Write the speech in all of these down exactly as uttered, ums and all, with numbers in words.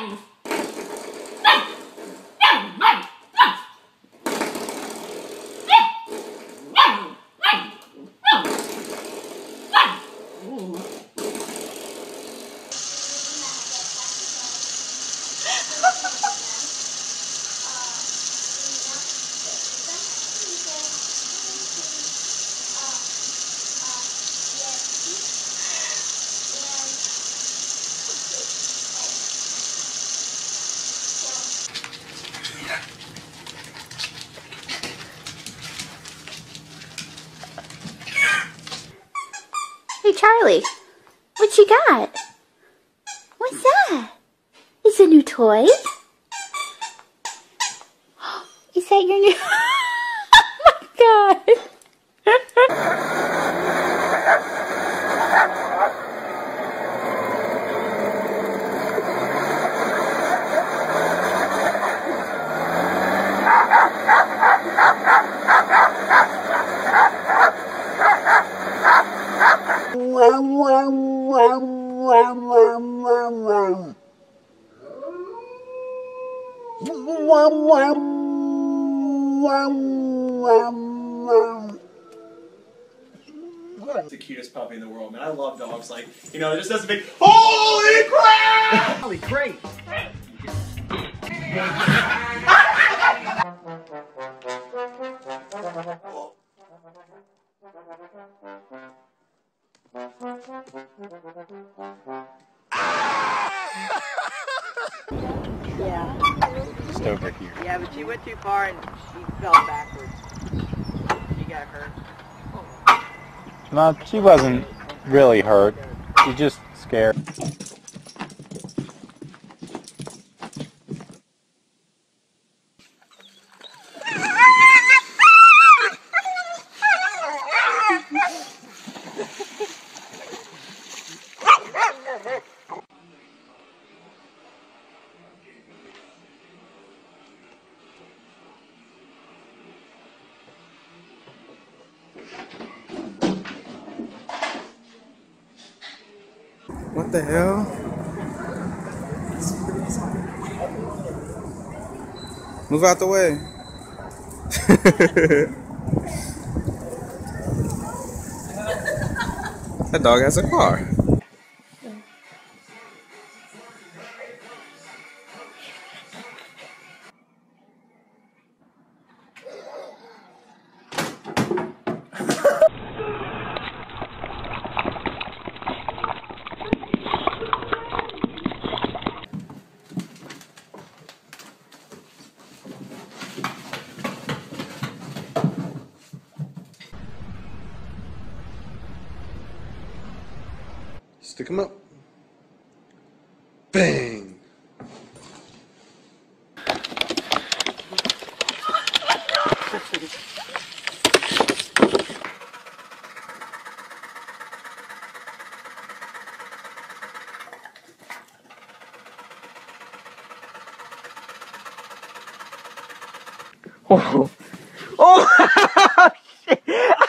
Hey Charlie, what you got? What's that? Is it a new toy? Is that your new... Oh my god! It's the cutest puppy in the world, man. I love dogs. Like, you know, it just does a big holy crap! Holy great! Yeah. Just over here. Yeah, but she went too far and she fell backwards. She got hurt. No, she wasn't really hurt. She just scared. What the hell? Move out the way. That dog has a car. Stick him up. Bang! Oh! Oh! Shit!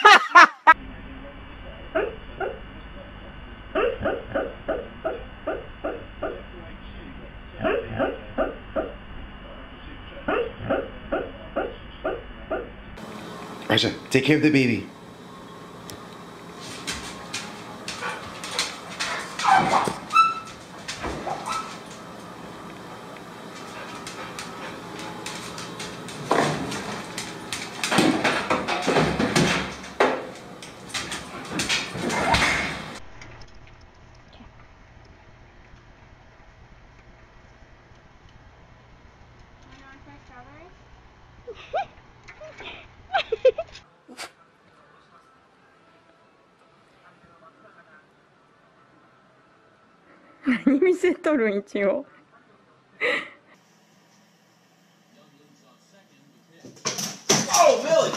Aisha, take care of the baby. 何見せとるん一応 Oh, Millie!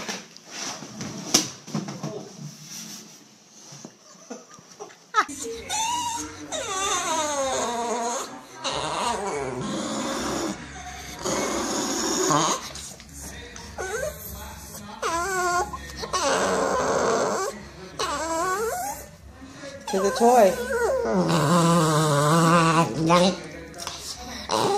To the toy.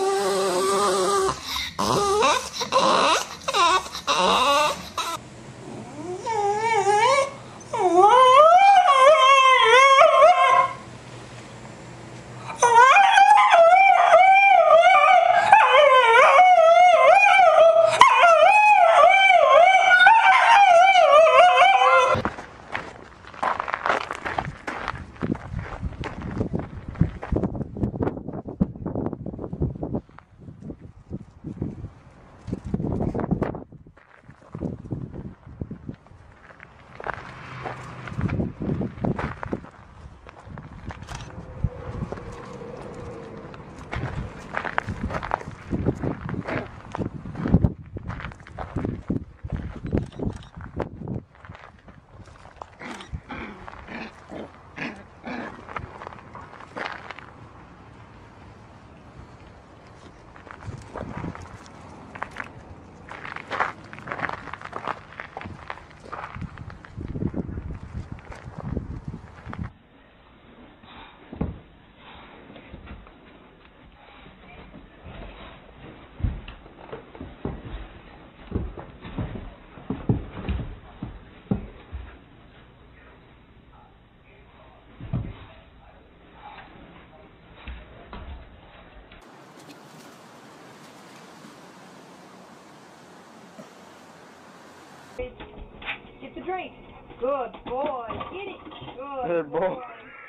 Get the drink. Good boy. Get it. Good, Good boy. boy.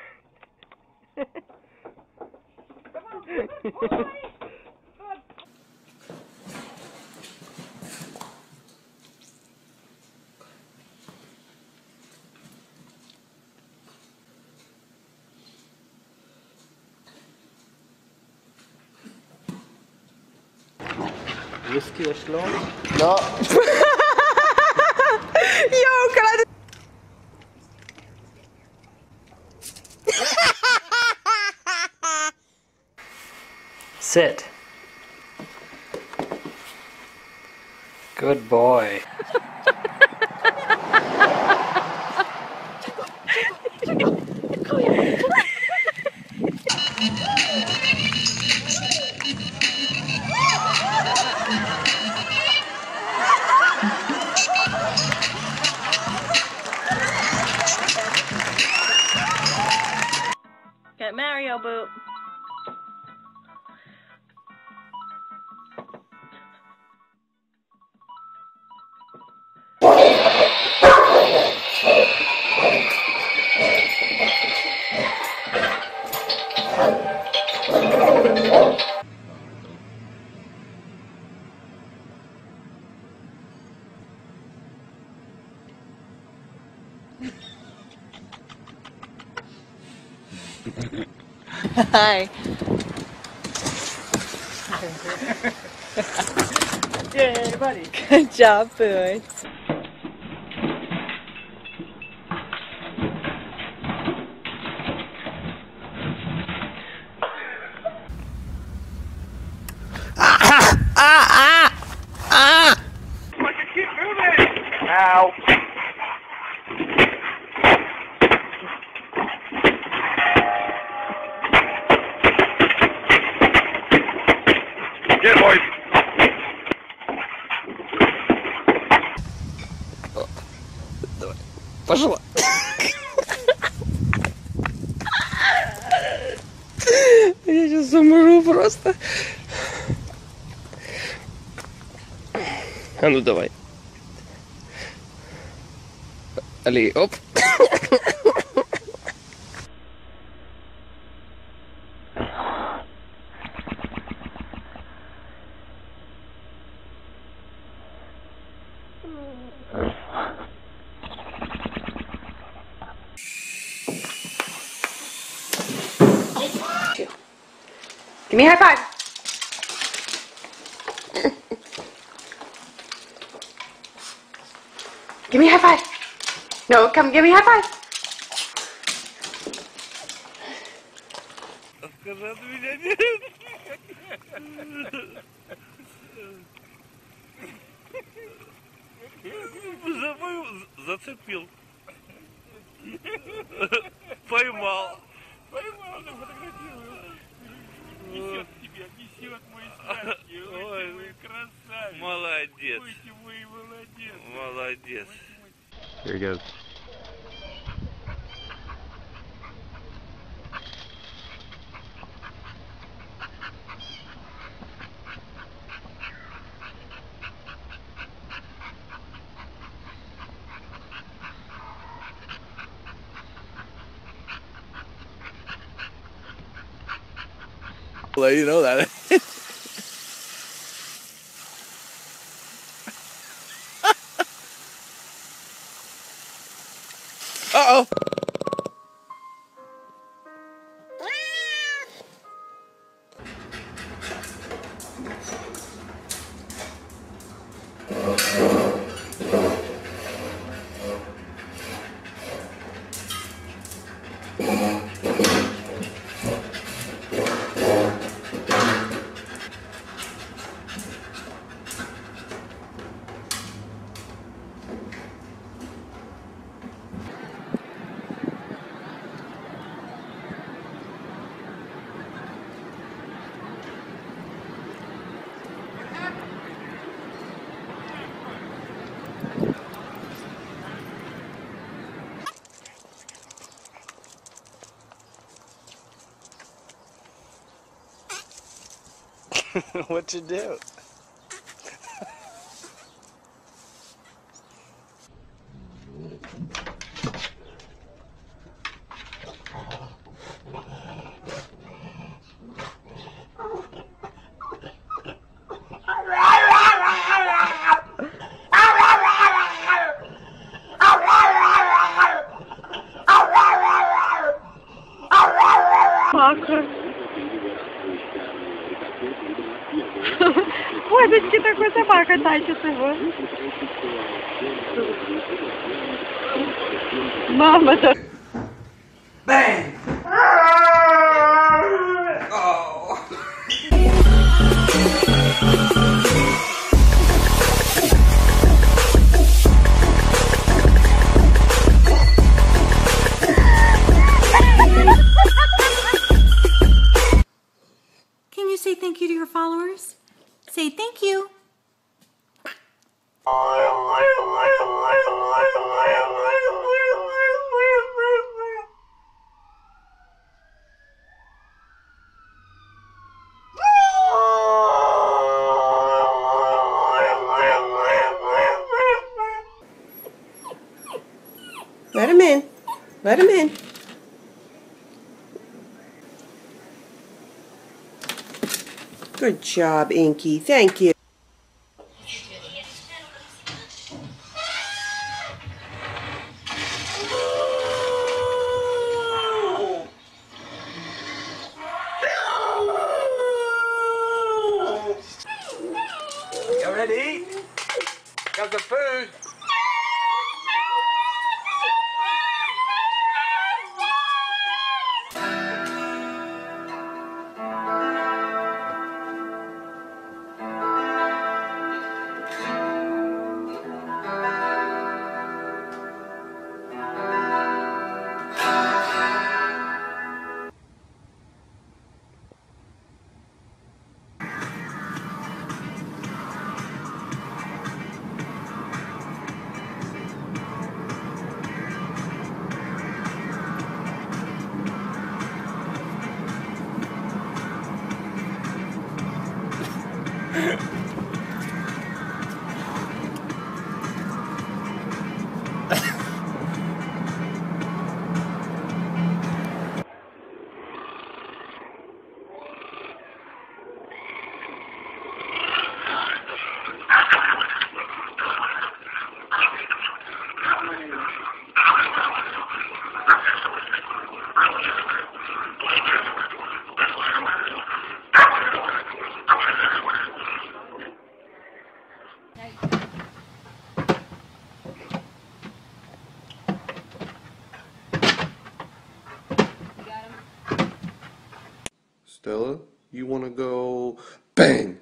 Come on, good boy. Good. Whiskey or slow? No. Yo, cara. Sit. Good boy. Got Mario boot. Hi. Yeah, buddy. Good job, Boots. Ow. Get boys. Пошла. Я сейчас умру просто. А ну давай. Али, оп. Give me a high five. Give me a high five. No, come give me a high five. Скажи от меня нет. Забыл, зацепил. Поймал. Поймал, фотографирую. Несет тебя, несет мой сладкий. Ой, мой красавец. Молодец. Ой, ты мой молодец. Молодец. Here he goes. Let you know that. Uh-oh. What'd you do? Божечки, такой собака тащит его. Мама-то. Bang! Can you say thank you to your followers? Say thank you. Let him in. Let him in. Good job, Inky. Thank you. You ready to eat? Got some food. Stella, you want to go bang?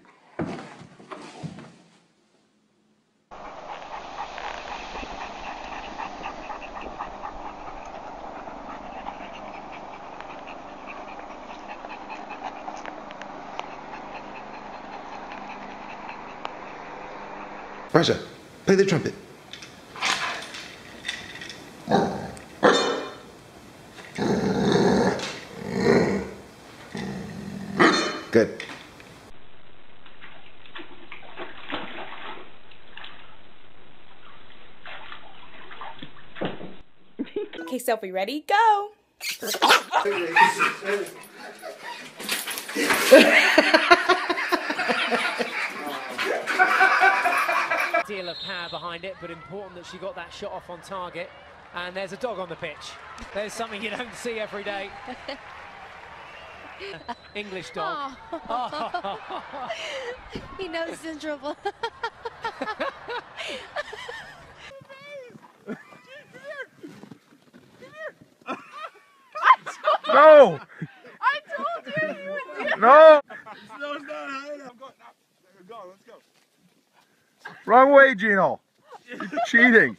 Raja, play the trumpet. Good. Okay, Sophie, ready? Go! Deal of power behind it, but important that she got that shot off on target. And there's a dog on the pitch. There's something you don't see every day. English dog. Oh. He knows Central. No! I told you you would do it. No! No, it's not high enough. Go, no. Go, let's go. Wrong way, Gino. You're cheating.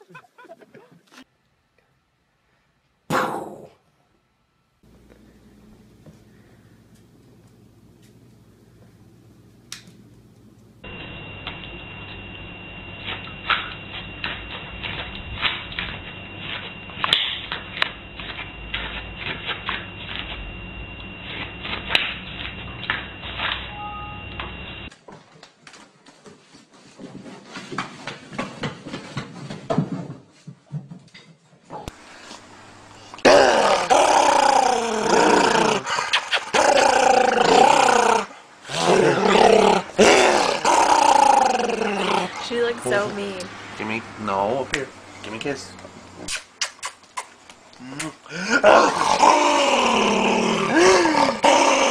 She looks so mean. Give me, no, up here. Give me a kiss. Mm.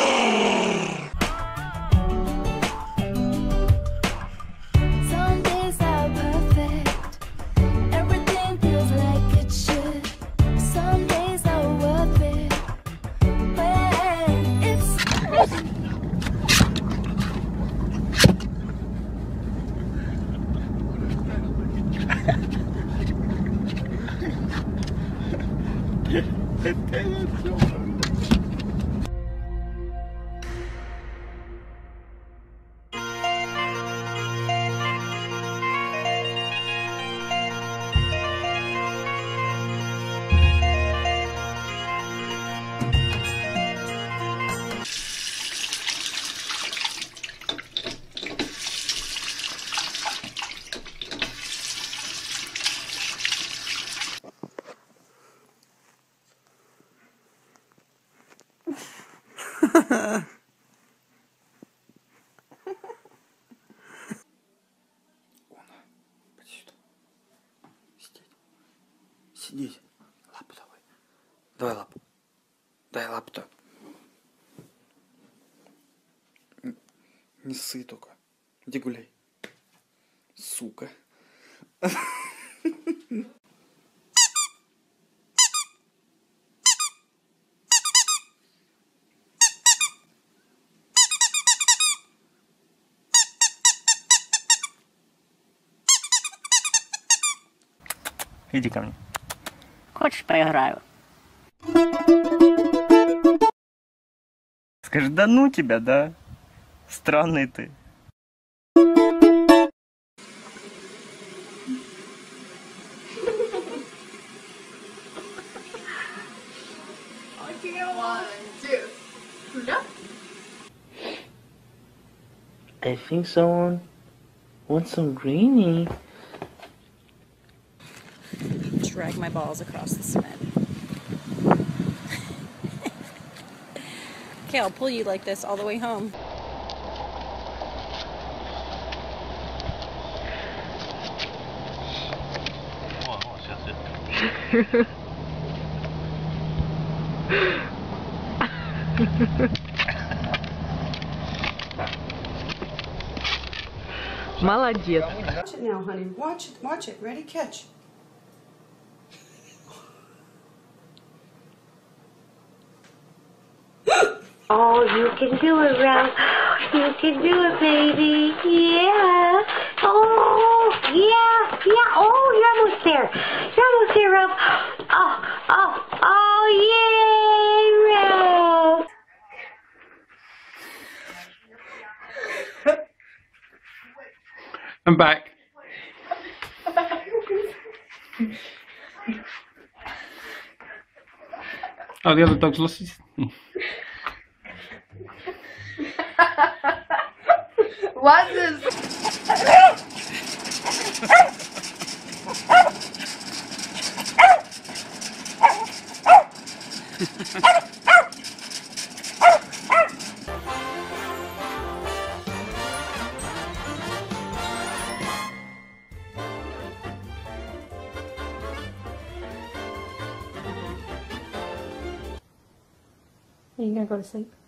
Сидеть. Лапу давай. Давай лапу. Дай лапу-то. Не ссы только. Иди гуляй. Сука. Иди ко мне. Хочешь, поиграю? Скажи, да ну тебя, да? Странный ты. I think someone wants some greenie. Drag my balls across the cement. Okay, I'll pull you like this all the way home. Молодец. Watch it now, honey. Watch it. Watch it. Ready? Catch. Oh, you can do it, Ralph. You can do it, baby. Yeah. Oh, yeah, yeah. Oh, you're almost there. You're almost there, Ralph. Oh, oh, oh, yay, Ralph. I'm back. Oh, the other dog's lost his... What is... Are you gonna go to sleep?